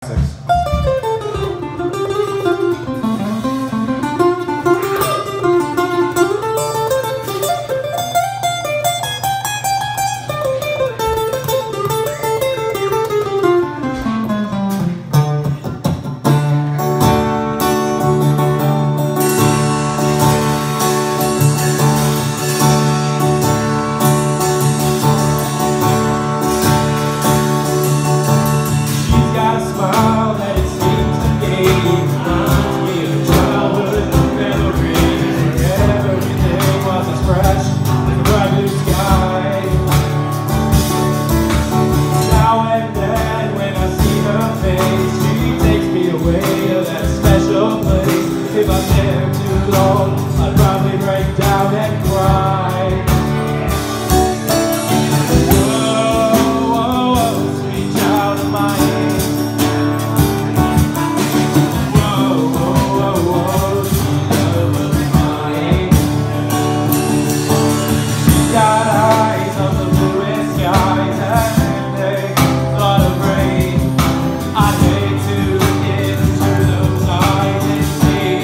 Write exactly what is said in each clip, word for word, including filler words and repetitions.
If I stare too long, I'd probably break down and cry. Whoa, whoa, whoa, sweet child of mine. Whoa, whoa, whoa, whoa, sweet love of mine. She's got eyes on the bluest skies, and they thought of rain. I'd hate to look into those eyes and see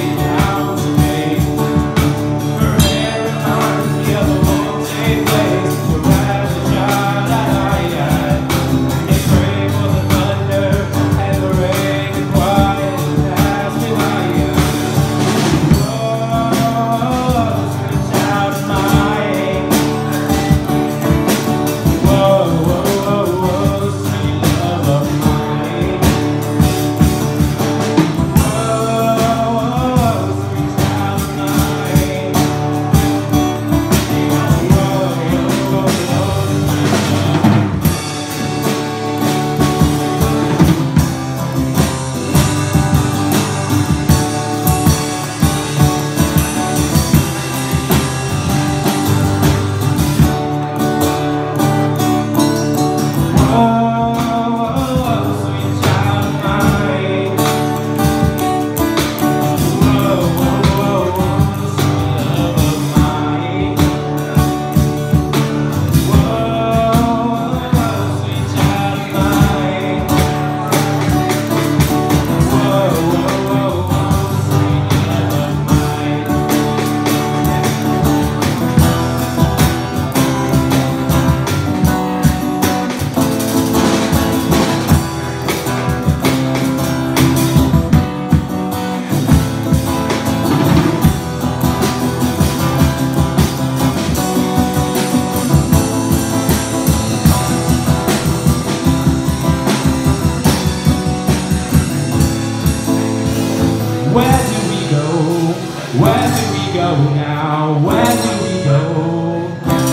Where do we go? Where do we go now? Where do we go?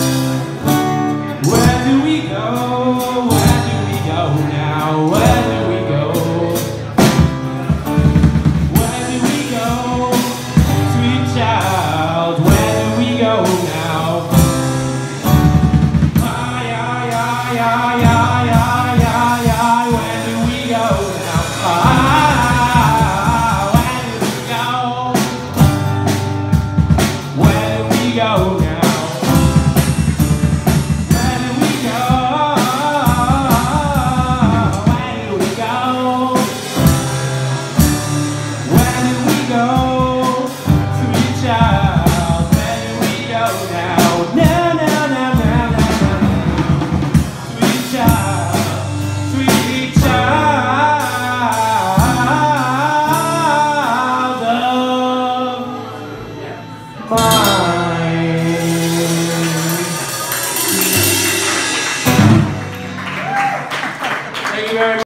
Where do we go? Where do we go now? Where do we go? Where do we go? Sweet child, where do we go now? Ay, ay, ay, ay, ay, ay, ay, ay, where do we go now? Ay, go now. Where do we go? Where do we go? Where do we go? Sweet child, where do we go now? Now, now, now, now, now. Sweet child, sweet child of mine. Thank you very much.